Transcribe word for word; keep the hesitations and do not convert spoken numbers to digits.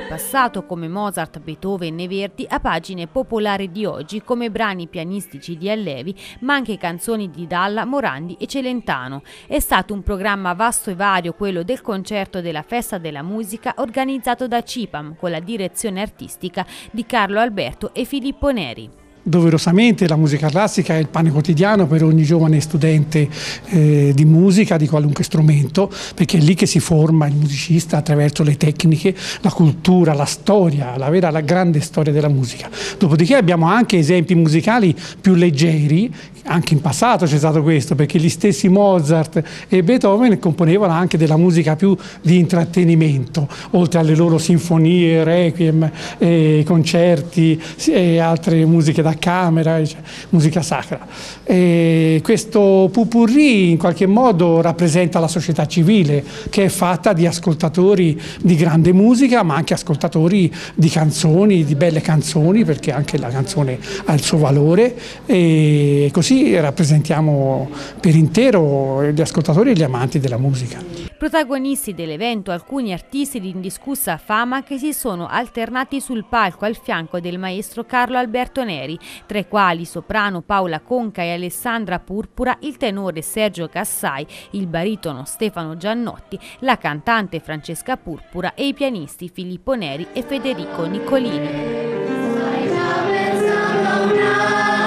del passato come Mozart, Beethoven e Verdi a pagine popolari di oggi come brani pianistici di Allevi, ma anche canzoni di Dalla, Morandi e Celentano. È stato un programma vasto e vario quello del concerto della Festa della Musica organizzato da Cipam con la direzione artistica di Carlo Alberto e Filippo Neri. Doverosamente la musica classica è il pane quotidiano per ogni giovane studente eh, di musica, di qualunque strumento, perché è lì che si forma il musicista attraverso le tecniche, la cultura, la storia, la vera, la grande storia della musica. Dopodiché abbiamo anche esempi musicali più leggeri, anche in passato c'è stato questo, perché gli stessi Mozart e Beethoven componevano anche della musica più di intrattenimento, oltre alle loro sinfonie, requiem, eh, concerti e altre musiche da camera, cioè, musica sacra. E questo pot-pourri in qualche modo rappresenta la società civile, che è fatta di ascoltatori di grande musica, ma anche ascoltatori di canzoni, di belle canzoni, perché anche la canzone ha il suo valore, e così rappresentiamo per intero gli ascoltatori e gli amanti della musica. Protagonisti dell'evento alcuni artisti di indiscussa fama che si sono alternati sul palco al fianco del maestro Carlo Alberto Neri, tra i quali soprano Paola Conca e Alessandra Purpura, il tenore Sergio Cassai, il baritono Stefano Giannotti, la cantante Francesca Purpura e i pianisti Filippo Neri e Federico Niccolini.